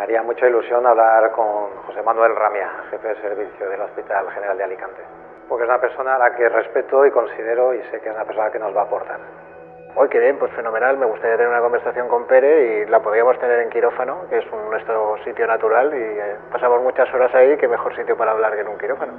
Me haría mucha ilusión hablar con José Manuel Ramia, jefe de servicio del Hospital General de Alicante, porque es una persona a la que respeto y considero y sé que es una persona que nos va a aportar. Uy, qué bien, pues fenomenal. Me gustaría tener una conversación con Pere y la podríamos tener en quirófano, que es nuestro sitio natural y pasamos muchas horas ahí, qué mejor sitio para hablar que en un quirófano.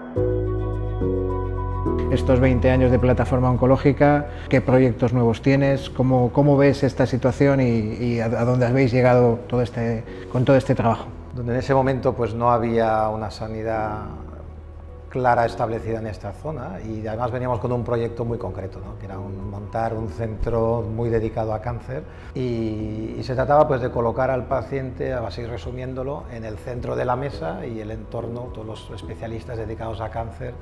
Estos 20 años de plataforma oncológica, ¿qué proyectos nuevos tienes? ¿Cómo ves esta situación y a dónde habéis llegado con todo este trabajo? Donde en ese momento pues no había una sanidad clara establecida en esta zona y además veníamos con un proyecto muy concreto, ¿no? Que era montar un centro muy dedicado a cáncer y se trataba pues de colocar al paciente, así resumiéndolo, en el centro de la mesa y el entorno, todos los especialistas dedicados a cáncer,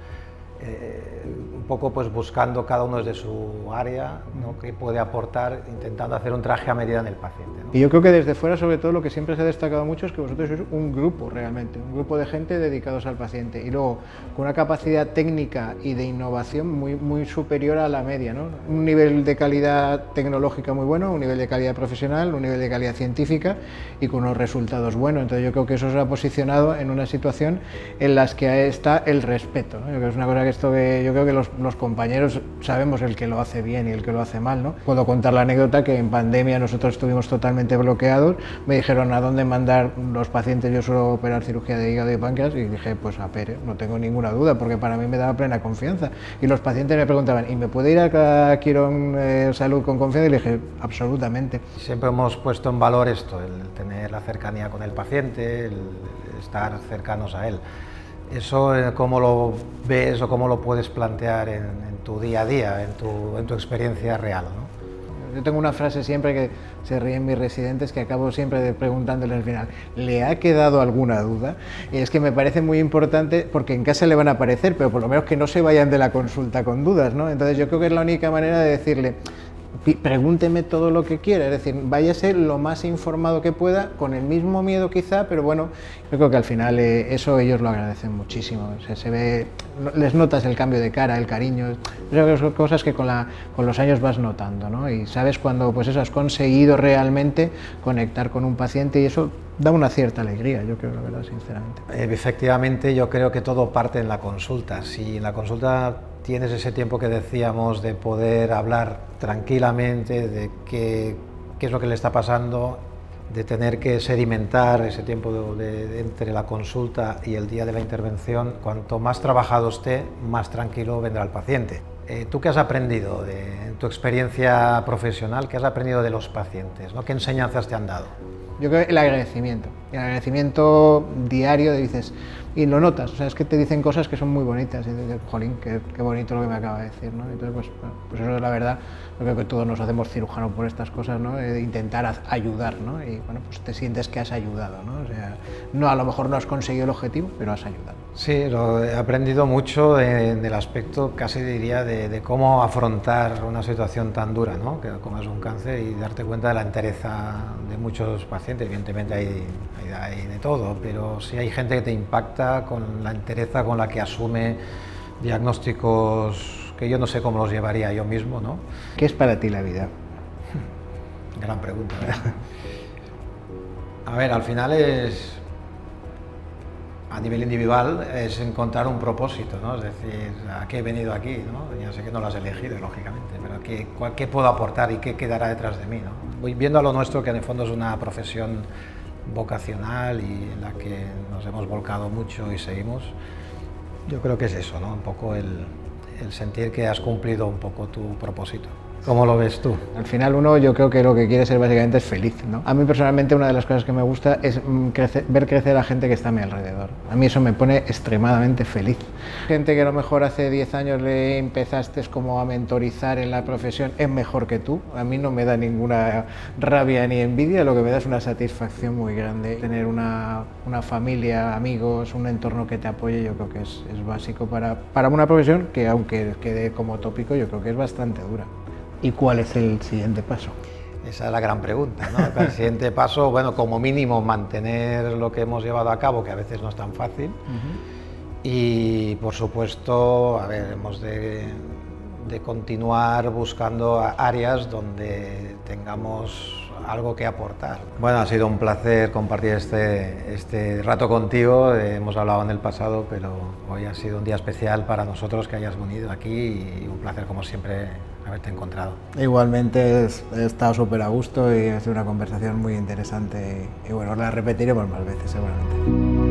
un poco pues buscando cada uno desde su área, ¿no? Que puede aportar, intentando hacer un traje a medida en el paciente, ¿no? Y yo creo que desde fuera, sobre todo, lo que siempre se ha destacado mucho es que vosotros sois un grupo realmente, un grupo de gente dedicados al paciente y luego con una capacidad técnica y de innovación muy superior a la media, ¿no? Un nivel de calidad tecnológica muy bueno, un nivel de calidad profesional, un nivel de calidad científica y con unos resultados buenos. Entonces yo creo que eso os ha posicionado en una situación en la que está el respeto, ¿no? Yo creo que es una cosa que yo creo que los compañeros sabemos el que lo hace bien y el que lo hace mal, ¿no? Puedo contar la anécdota que en pandemia nosotros estuvimos totalmente bloqueados, me dijeron a dónde mandar los pacientes, yo suelo operar cirugía de hígado y páncreas y dije pues a Pere, no tengo ninguna duda porque para mí me daba plena confianza y los pacientes me preguntaban ¿y me puede ir a Quirón Salud con confianza? Y le dije absolutamente. Siempre hemos puesto en valor esto, el tener la cercanía con el paciente, el estar cercanos a él. ¿Eso cómo lo ves o cómo lo puedes plantear en tu día a día, en tu experiencia real, ¿no? Yo tengo una frase siempre que se ríen mis residentes que acabo siempre preguntándoles al final, ¿le ha quedado alguna duda? Y es que me parece muy importante porque en casa le van a aparecer, pero por lo menos que no se vayan de la consulta con dudas, ¿no? Entonces yo creo que es la única manera de decirle, pregúnteme todo lo que quiera, es decir, váyase lo más informado que pueda, con el mismo miedo quizá, pero bueno, yo creo que al final eso ellos lo agradecen muchísimo, o sea, se ve, les notas el cambio de cara, el cariño, yo creo que son cosas que con los años vas notando, ¿no? Y sabes cuando pues eso, has conseguido realmente conectar con un paciente y eso da una cierta alegría, yo creo, la verdad, sinceramente. Efectivamente, yo creo que todo parte en la consulta. Si en la consulta tienes ese tiempo que decíamos de poder hablar tranquilamente de qué es lo que le está pasando, de tener que sedimentar ese tiempo entre la consulta y el día de la intervención, cuanto más trabajado esté, más tranquilo vendrá el paciente. ¿Tú qué has aprendido en tu experiencia profesional? ¿Qué has aprendido de los pacientes, ¿no? ¿Qué enseñanzas te han dado? Yo creo que el agradecimiento diario, dices, y lo notas, o sea, es que te dicen cosas que son muy bonitas, y dices, jolín, qué bonito lo que me acaba de decir, ¿no? Entonces, pues eso es la verdad, yo creo que todos nos hacemos cirujanos por estas cosas, ¿no? De intentar ayudar, ¿no? Y bueno, pues te sientes que has ayudado, ¿no? O sea, no, a lo mejor no has conseguido el objetivo, pero has ayudado. Sí, he aprendido mucho en el aspecto, casi diría, de cómo afrontar una situación tan dura, ¿no? Como es un cáncer y darte cuenta de la entereza de muchos pacientes. Evidentemente hay de todo, pero sí hay gente que te impacta con la entereza con la que asume diagnósticos que yo no sé cómo los llevaría yo mismo, ¿no? ¿Qué es para ti la vida? Gran pregunta, ¿eh? A ver, al final es, a nivel individual, es encontrar un propósito, ¿no? Es decir, ¿a qué he venido aquí, ¿no? Ya sé que no lo has elegido, lógicamente, pero ¿qué puedo aportar y qué quedará detrás de mí, ¿no? Voy viendo a lo nuestro, que en el fondo es una profesión vocacional y en la que nos hemos volcado mucho y seguimos. Yo creo que es eso, ¿no? Un poco el sentir que has cumplido un poco tu propósito. ¿Cómo lo ves tú? Al final uno, yo creo que lo que quiere ser básicamente es feliz, ¿no? A mí personalmente una de las cosas que me gusta es ver crecer a la gente que está a mi alrededor. A mí eso me pone extremadamente feliz. Gente que a lo mejor hace 10 años le empezaste como a mentorizar en la profesión es mejor que tú. A mí no me da ninguna rabia ni envidia, lo que me da es una satisfacción muy grande. Tener una familia, amigos, un entorno que te apoye, yo creo que es básico para una profesión que, aunque quede como tópico, yo creo que es bastante dura. ¿Y cuál es el siguiente paso? Esa es la gran pregunta, ¿no? El siguiente paso, bueno, como mínimo mantener lo que hemos llevado a cabo, que a veces no es tan fácil. Y, por supuesto, a ver, hemos de continuar buscando áreas donde tengamos algo que aportar. Bueno, ha sido un placer compartir este rato contigo. Hemos hablado en el pasado, pero hoy ha sido un día especial para nosotros que hayas venido aquí y un placer, como siempre, haberte encontrado. Igualmente he estado súper a gusto y ha sido una conversación muy interesante y bueno, la repetiremos más veces seguramente.